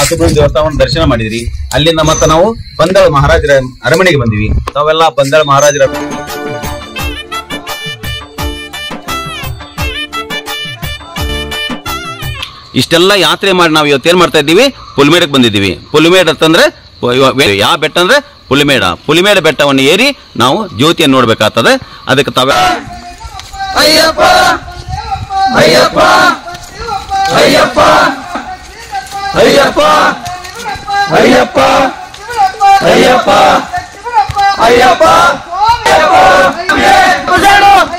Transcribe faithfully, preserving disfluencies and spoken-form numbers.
ಸುಬ್ರಹ್ಮಣ್ಯ ದೇವಸ್ಥಾನವನ್ನು ದರ್ಶನ ಮಾಡಿದ್ರಿ. ಅಲ್ಲಿಂದ ಮತ್ತೆ ನಾವು ಬಂದಳ ಮಹಾರಾಜರ ಅರಮನೆಗೆ ಬಂದಿವಿ. ತಾವೆಲ್ಲ ಬಂದಳ ಮಹಾರಾಜರ ಇಷ್ಟೆಲ್ಲ ಯಾತ್ರೆ ಮಾಡಿ ನಾವು ಇವತ್ತು ಏನ್ ಮಾಡ್ತಾ ಇದ್ದೀವಿ, ಪುಲಿಮೇಡಕ್ಕೆ ಬಂದಿದ್ದೀವಿ. ಪುಲಿಮೇಡ್ ಅಂತಂದ್ರೆ ಯಾವ ಬೆಟ್ಟ ಅಂದ್ರೆ ಪುಲಿಮೇಡ. ಪುಲಿಮೇಡ ಬೆಟ್ಟವನ್ನು ಏರಿ ನಾವು ಜ್ಯೋತಿಯನ್ನು ನೋಡ್ಬೇಕಾಗ್ತದೆ. ಅದಕ್ಕೆ ತಾವೇ ಅಯ್ಯಪ್ಪ ಅಯ್ಯಪ್ಪ ಅಯ್ಯಪ್ಪ ಅಯ್ಯಪ್ಪ ಅಯ್ಯಪ್ಪ ಅಯ್ಯಪ್ಪ ಅಯ್ಯಪ್ಪ